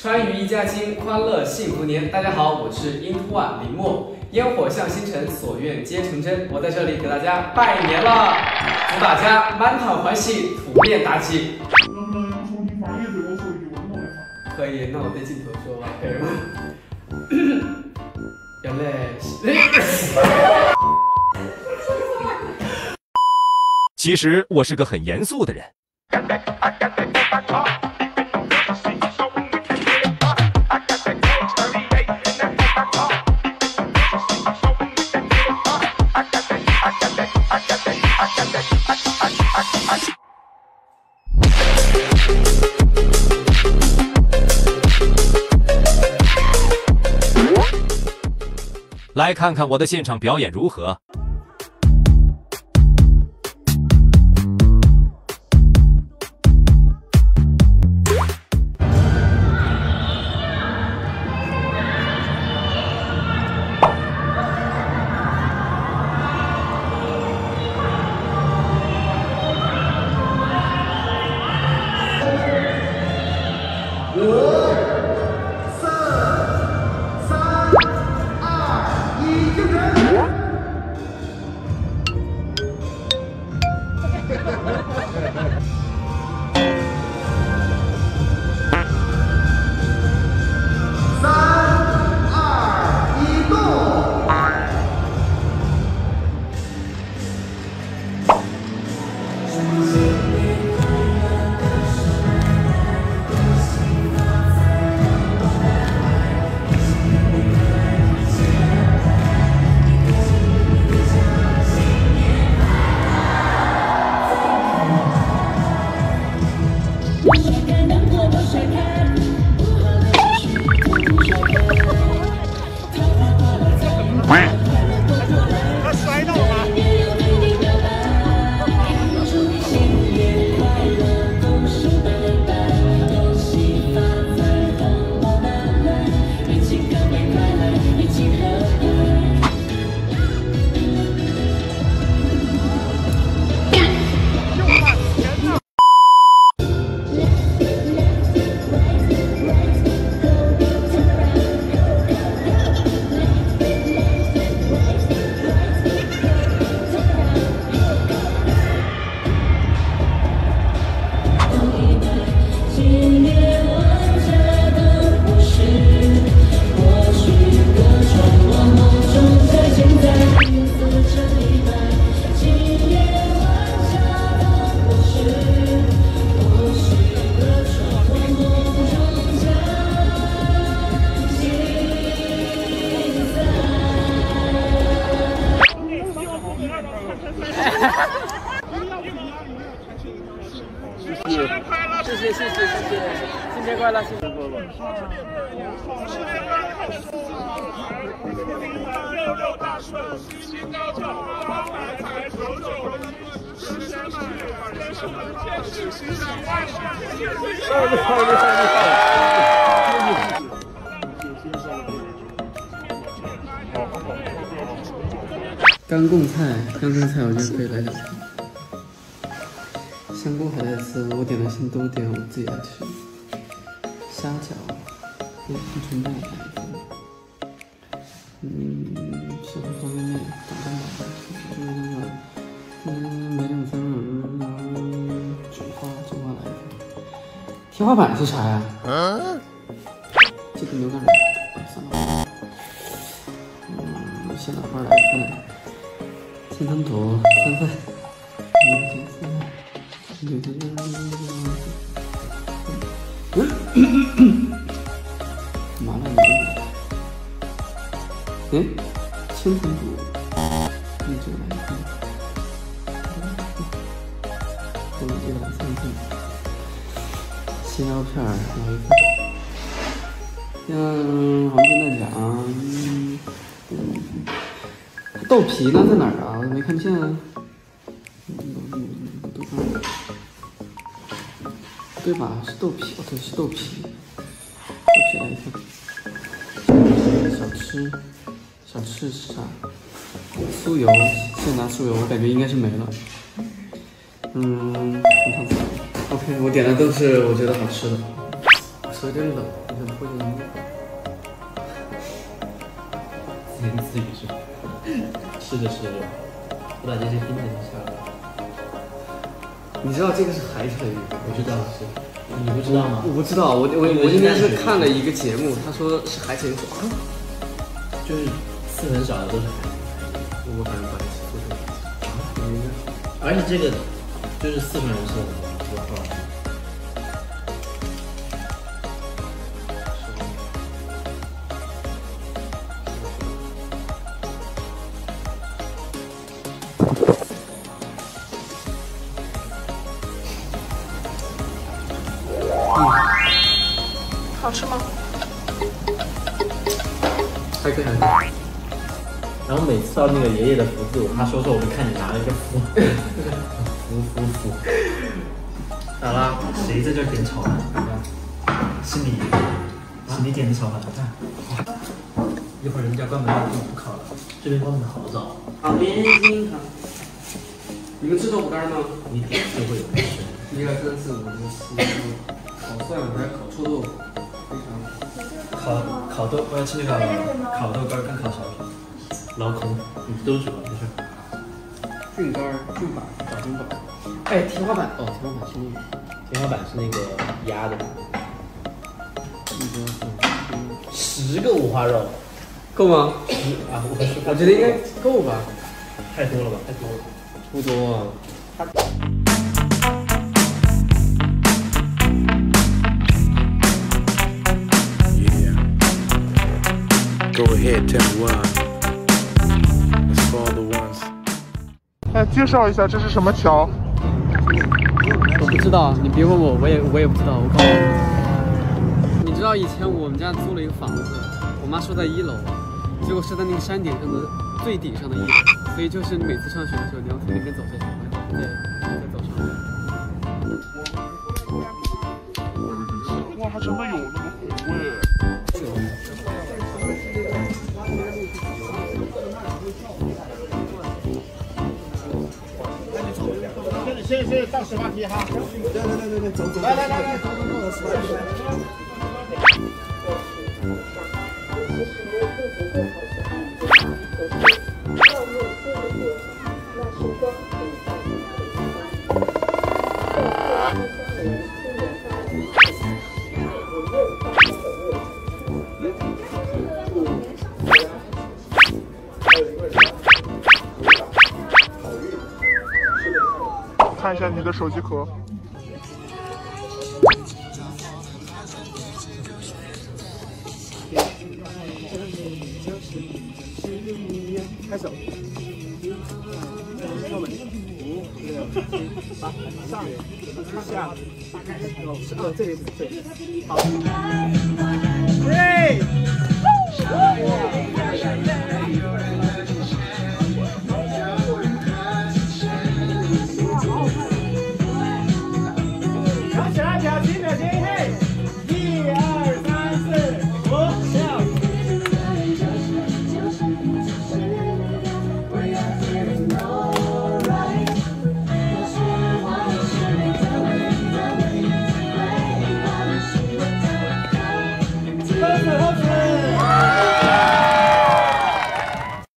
川渝一家亲，欢乐幸福年。大家好，我是英突万林墨。烟火向星辰，所愿皆成真。我在这里给大家拜年了，祝大家满堂欢喜，兔年大吉。可以，那我对镜头说吧，可以吗？原来其实我是个很严肃的人。来看看我的现场表演如何。 他摔到了。 谢谢，新年快乐，新年快乐！干贡菜，我觉得可以来两份。香菇还在吃，我点的先都点，我自己来吃。虾饺，鹌鹑蛋来一份。小方便面，打蛋堡，买两份菊花来一份。天花板是啥呀？这个牛肝肉，算了。鲜奶花来一份。千层肚3份。麻辣牛肉，千层肚，这个来一份，这个来3份，鲜腰片来一份，黄金蛋饺，豆皮呢在哪儿啊？我没看见啊。对吧？是豆皮，哦对，是豆皮，来一份。小吃是啥？酥油，现拿酥油，我感觉应该是没了。红糖菜 ，OK， 我点的都是我觉得好吃的。舌尖的。 很破音。 自言自语是吧？吃着吃着，我把这些拼成下来。 你知道这个是海产鱼？ 我知道是，你不知道吗？ 我不知道，我今天是看了一个节目，他说是海产鱼，说啊， 就是刺很少的都是海产。 我反正把它做成而且这个就是四川人吃的，我靠。 好吃吗？ 还可以。 然后每次到那个爷爷的福字，我妈说我就看你拿了一个福，福。好啦，谁在这点炒饭？是你点的炒饭，看。一会儿人家关门就不烤了，这边关门好早。 旁边金汤。你们吃豆腐干吗？ 你点就会有人吃。 1、2、3、4、5、6、7、烤蒜还是烤臭豆腐？非常。 烤豆，我要吃那个烤豆干跟烤苕皮。捞空，你都煮了，没事。 菌干、菌板、小菌板。哎，天花板哦，天花板是那个。 天花板是那个压的。10个五花肉， 够吗？ 啊， 我觉得应该够吧。 太多了吧？太多了。 不多啊。 Go ahead, tell me why. Let's call the ones. 来介绍一下这是什么桥？ 我不知道，你别问我，我也不知道。我告诉你，你知道以前我们家租了一个房子，我妈说在1楼，结果是在那个山顶上的最顶上的1楼，所以就是你每次上学的时候，你要从那边走下去，对，再走上来。 哇，还真的有那么红哎！先上18梯哈。对，走。来，走18梯。看一下你的手机壳。开手。跳稳。5、6、7、8，上下。这里好。3。